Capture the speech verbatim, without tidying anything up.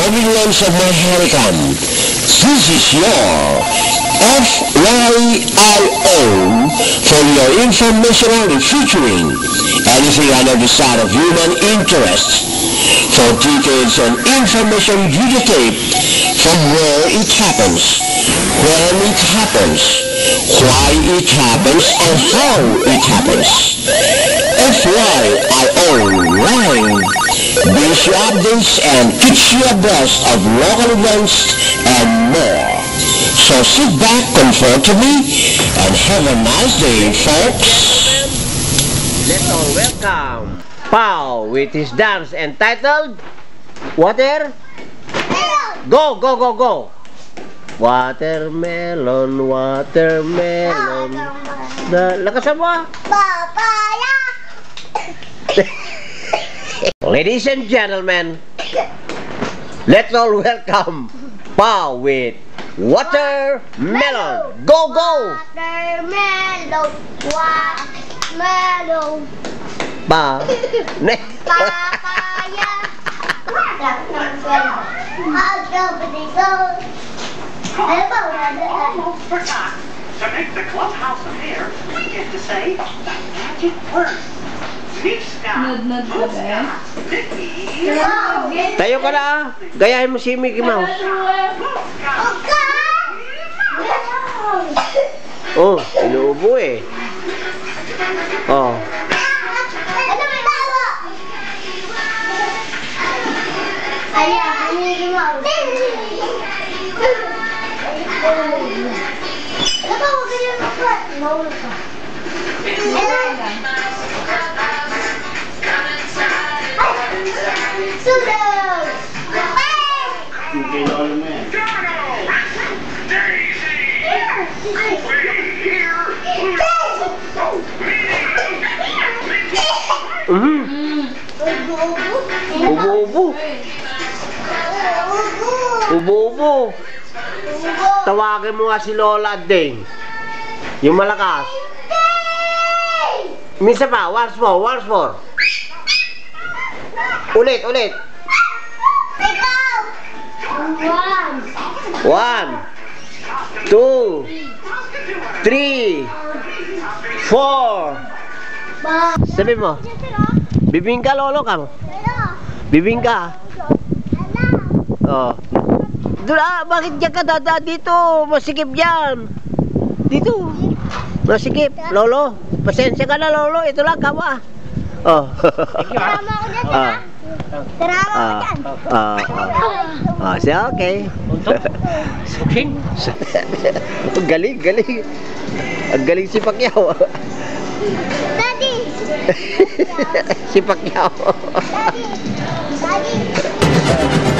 moving lens of my Hurricane. This is your F Y I O for your information only, featuring anything under the side of human interest. For details and information, videotape from where it happens, when it happens, why it happens, and how it happens. F Y I O Live brings you updates and keeps you abreast of local events and more. So sit back comfortably and have a nice day, folks. Let's all welcome Pau with his dance entitled Water. Go, go, go, go. Watermelon, watermelon. Na, lakasan mo ah. Papaya. Ladies and gentlemen, let's all welcome Pau with Watermelon. Go, go. Watermelon. Watermelon. Pa. Ne. Papaya. Almost forgot. To make the clubhouse appear, we get to say the magic word. Miska, Muska, Mickey. Tayo ka na. Gayahin mo si Mickey Mouse. Oh, inuubo eh. Oh. Ayan, Mickey Mouse. Ano ba, huwag ganyan magpapit? Maulo ka. Sunog! Hindi na alam mo yan. Daisy! Mm-hmm. Ubo-ubo. Ubo-ubo. Tawagin mo nga si Lola at Ding. Yung malakas. Minsan pa, once more, once more. Ulit, ulit. Ikaw! One. One, two, three, four. Sabi mo, bibing ka, Lolo Kang. Bibing ka. Oh. Doon ah, bakit dyan ka dada dito? Masikip yan. Dito. Masikip. Lolo, pasensya ka na, Lolo. Ito lang, kama. Oh. Tama ako dyan, ha? Tara ako Ah, dyan. ah, ah. Ah, siya, okay. Suking? Ang galing, galing. Ang galing si Pacquiao. Daddy! Si Pacquiao. Daddy! Daddy!